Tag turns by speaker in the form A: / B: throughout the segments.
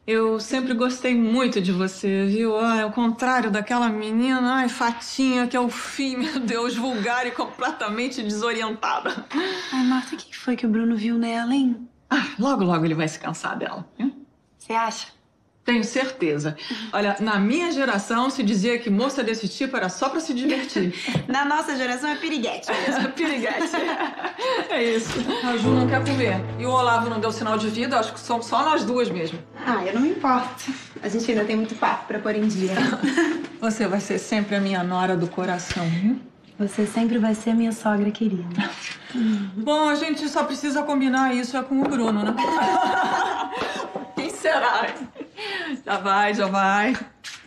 A: Eu sempre gostei muito de você, viu? Ai, ao contrário daquela menina, ai, Fatinha, que é o fim, meu Deus, vulgar e completamente desorientada.
B: Ai, Marta, o que foi que o Bruno viu nela, hein?
A: Ah, logo, logo ele vai se cansar dela.
B: Você acha?
A: Tenho certeza. Olha, na minha geração se dizia que moça desse tipo era só pra se divertir.
B: Na nossa geração é piriguete mesmo.
A: Piriguete. É isso. A Ju não quer comer. E o Olavo não deu sinal de vida, acho que somos só nós duas mesmo.
B: Ah, eu não me importo. A gente ainda tem muito papo pra pôr em dia.
A: Você vai ser sempre a minha nora do coração, viu?
B: Você sempre vai ser a minha sogra querida.
A: Bom, a gente só precisa combinar isso com o Bruno, né? Quem será? Já vai, já vai.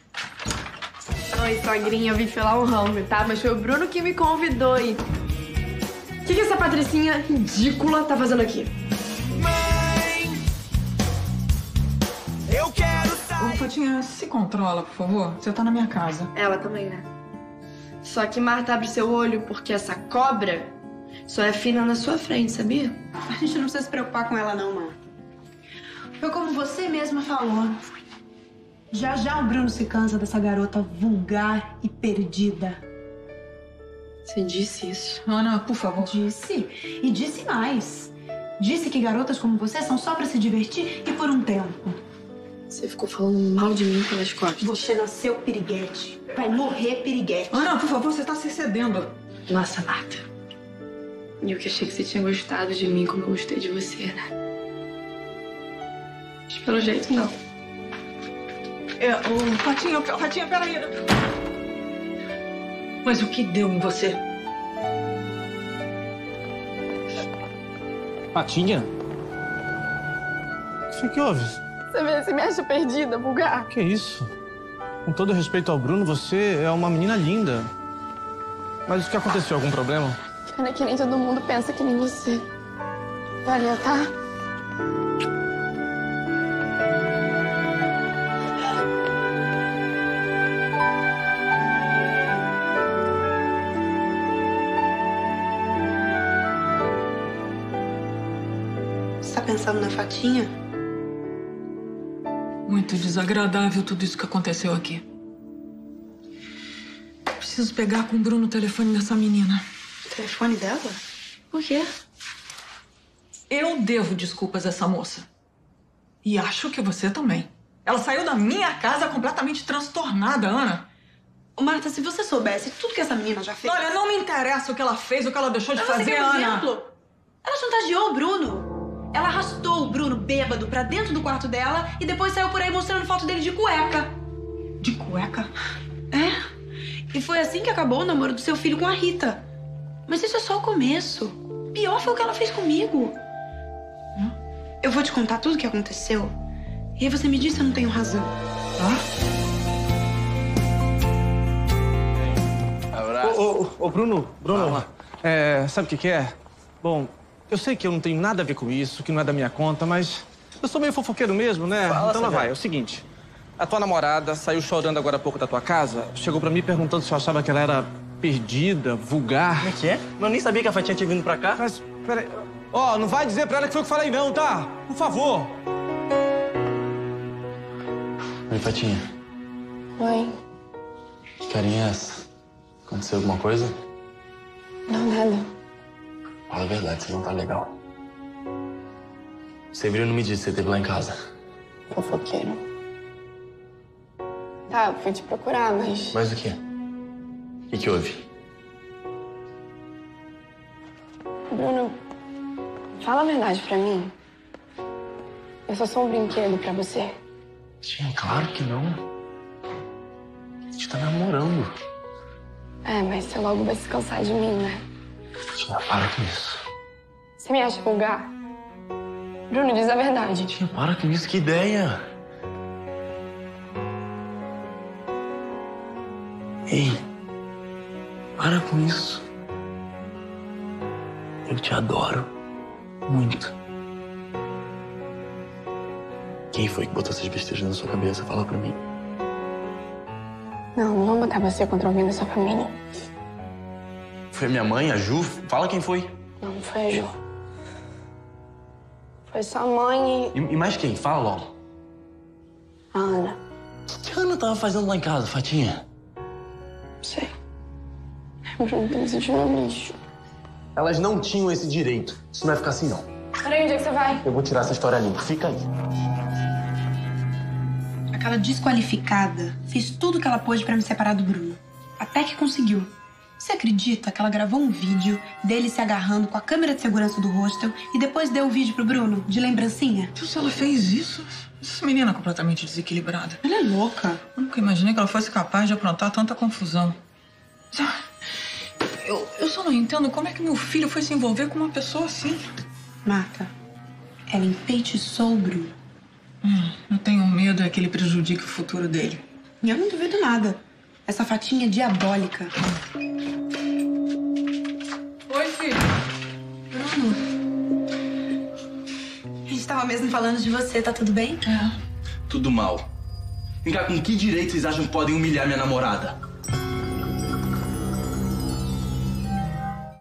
C: Oi, sogrinha, eu vim filar um rango, tá? Mas foi o Bruno que me convidou e... O que essa patricinha ridícula tá fazendo aqui?
D: Mãe, eu quero
A: Ô, Fatinha, se controla, por favor. Você tá na minha casa.
C: Ela também, né? Só que Marta abre seu olho porque essa cobra só é fina na sua frente, sabia?
B: A gente não precisa se preocupar com ela, não, Marta. Foi como você mesma falou. Já já o Bruno se cansa dessa garota vulgar e perdida.
C: Você disse isso.
A: Ana, por favor.
B: Disse. E disse mais. Disse que garotas como você são só pra se divertir e por um tempo.
C: Você ficou falando mal de mim pelas costas.
B: Você nasceu piriguete. Vai morrer piriguete.
A: Ana, por favor, você tá se excedendo.
C: Nossa, Marta. Eu que achei que você tinha gostado de mim como eu gostei de você, né? Mas pelo jeito, não.
A: Fatinha, peraí. Mas o que deu em você?
E: Fatinha? O que houve?
C: Você me acha perdida, vulgar?
E: Que isso? Com todo respeito ao Bruno, você é uma menina linda. Mas o que aconteceu? Algum problema?
C: Pena que nem todo mundo pensa que nem você. Valeu, tá?
B: Você tá pensando na Fatinha?
A: Muito desagradável tudo isso que aconteceu aqui. Preciso pegar com o Bruno o telefone dessa menina.
B: O telefone dela?
C: Por quê?
A: Eu devo desculpas a essa moça. E acho que você também. Ela saiu da minha casa completamente transtornada, Ana.
B: Ô, Marta, se você soubesse tudo que essa menina já fez...
A: Olha, não me interessa o que ela fez, o que ela deixou de
B: Mas você
A: fazer,
B: quer um
A: Ana.
B: exemplo? Ela chantageou o Bruno. Ela arrastou o Bruno bêbado pra dentro do quarto dela e depois saiu por aí mostrando foto dele de cueca.
A: De cueca?
B: É. E foi assim que acabou o namoro do seu filho com a Rita. Mas isso é só o começo. Pior foi o que ela fez comigo. Eu vou te contar tudo o que aconteceu. E aí você me diz se eu não tenho razão.
D: Abraço.
E: Ô, Bruno, sabe o que é? Bom, eu sei que eu não tenho nada a ver com isso, que não é da minha conta, mas eu sou meio fofoqueiro mesmo, né? Então lá vai, é o seguinte. A tua namorada saiu chorando agora há pouco da tua casa, chegou pra mim perguntando se eu achava que ela era perdida, vulgar.
D: Como é que é? Eu nem sabia que a Fatinha tinha vindo pra cá.
E: Mas, peraí... Ó, não vai dizer pra ela que foi eu que falei não, tá? Por favor.
F: Oi, Fatinha.
C: Oi.
F: Que carinha é essa? Aconteceu alguma coisa?
C: Não, nada.
F: Fala a verdade, você não tá legal. O Severino me disse que você esteve lá em casa.
C: Fofoqueiro. Tá, eu fui te procurar, mas...
F: Mas o quê? O que houve?
C: Bruno, fala a verdade pra mim. Eu só sou um brinquedo pra você.
F: Tia, claro que não. A gente tá namorando.
C: É, mas você logo vai se cansar de mim, né?
F: Tia, para com isso.
C: Você me acha vulgar? Bruno, diz a verdade.
F: Tia, para com isso, que ideia. Ei, para com isso. Eu te adoro muito. Quem foi que botou essas besteiras na sua cabeça? Fala pra mim.
C: Não vou botar você contra alguém da sua família.
F: Foi a minha mãe, a Ju? Fala quem foi.
C: Não foi a Ju. Foi sua mãe
F: E mais quem? Fala logo.
B: A Ana.
F: O que a Ana tava fazendo lá em casa, Fatinha?
B: Não sei. O Bruno tá me sentindo um lixo.
F: Elas não tinham esse direito. Isso não vai ficar assim, não.
C: Peraí, onde é que você vai?
F: Eu vou tirar essa história limpa. Fica aí.
B: Aquela desqualificada fez tudo que ela pôde pra me separar do Bruno. Até que conseguiu. Você acredita que ela gravou um vídeo dele se agarrando com a câmera de segurança do hostel e depois deu o vídeo pro Bruno, de lembrancinha?
A: Se ela fez isso, essa menina é completamente desequilibrada.
B: Ela é louca.
A: Eu nunca imaginei que ela fosse capaz de aprontar tanta confusão. Eu só não entendo como é que meu filho foi se envolver com uma pessoa assim.
B: Marta, ela enfeitiçou o Bruno.
A: Eu tenho medo é que ele prejudique o futuro dele.
B: E eu não duvido nada. Essa Fatinha é diabólica.
A: Oi, filho.
B: Bruno. A gente tava mesmo falando de você, tá tudo bem?
F: Tudo mal. Vem cá, com que direito vocês acham que podem humilhar minha namorada?